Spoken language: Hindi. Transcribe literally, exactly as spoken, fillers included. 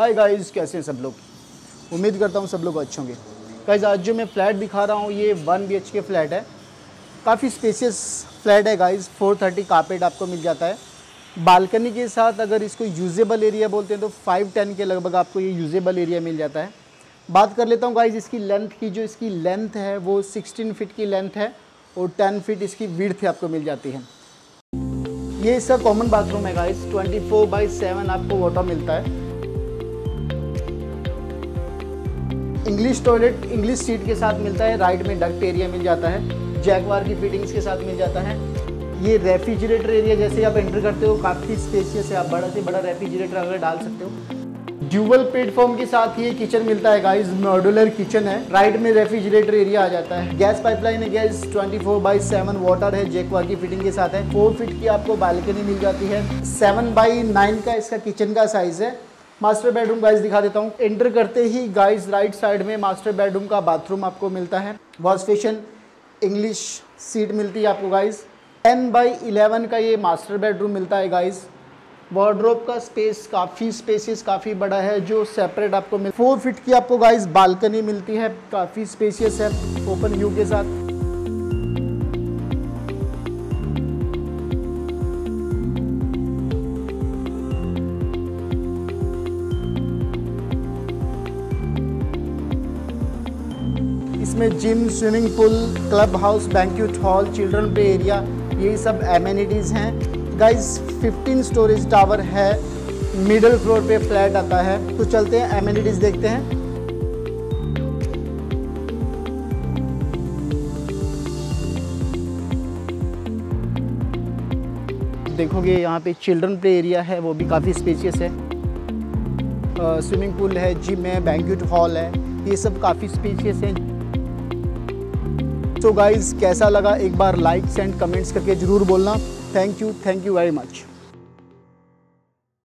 हाय गाइस, कैसे हैं सब लोग। उम्मीद करता हूँ सब लोग अच्छे होंगे। गाइस आज जो मैं फ़्लैट दिखा रहा हूँ ये one B H K flat है। काफ़ी स्पेशियस फ्लैट है गाइस। फोर थर्टी कारपेट आपको मिल जाता है बालकनी के साथ। अगर इसको यूजेबल एरिया बोलते हैं तो फाइव टेन के लगभग आपको ये यूजेबल एरिया मिल जाता है। बात कर लेता हूँ गाइस इसकी लेंथ की। जो इसकी लेंथ है वो सिक्सटीन फीट की लेंथ है और टेन फीट इसकी विड्थ आपको मिल जाती है। ये इसका कॉमन बाथरूम है guys. Twenty four by seven आपको वाटर मिलता है। इंग्लिश टॉयलेट इंग्लिश सीट के साथ मिलता है। राइट में डक्ट एरिया मिल जाता है। जैगवार की फिटिंग्स के साथ मिल जाता है। ये रेफ्रिजरेटर एरिया जैसे आप एंटर करते हो काफ़ी स्पेशियस है। आप बड़ा से बड़ा रेफ्रिजरेटर अगर डाल सकते हो। ड्यूबल प्लेटफॉर्म के साथ ये किचन मिलता है गाइस। मॉड्यूलर किचन है। राइट में रेफ्रिजरेटर एरिया आ जाता है। गैस पाइपलाइन है gas. Twenty four by seven water है। जैगवार की फिटिंग के साथ है। फोर फीट की आपको बालकनी मिल जाती है। सेवन बाई नाइन का इसका किचन का साइज है। मास्टर बेडरूम गाइस दिखा देता हूँ। एंटर करते ही गाइस राइट साइड में मास्टर बेडरूम का बाथरूम आपको मिलता है। वॉश बेसिन इंग्लिश सीट मिलती है आपको गाइस। टेन बाई इलेवन का ये मास्टर बेडरूम मिलता है गाइस। वार्डरोब का स्पेस काफ़ी स्पेसियस काफ़ी बड़ा है जो सेपरेट आपको मिल फोर फीट की आपको गाइस बालकनी मिलती है। काफ़ी स्पेसियस है ओपन व्यू के साथ। इसमें gym, swimming pool, club house, banquet hall, children play area, यही सब एमेनिटीज़ हैं गाइस। फिफ्टीन स्टोरेज टावर है। मिडिल फ्लोर पे फ्लैट आता है। तो चलते हैं एमेनिटीज़ देखते हैं। देखोगे यहाँ पे चिल्ड्रन प्ले एरिया है वो भी काफ़ी स्पेशियस है। स्विमिंग पूल है, जिम है, बैंक्वेट हॉल है, ये सब काफ़ी स्पेशियस है। तो गाइज़ कैसा लगा एक बार लाइक्स एंड कमेंट्स करके ज़रूर बोलना। Thank you thank you very much.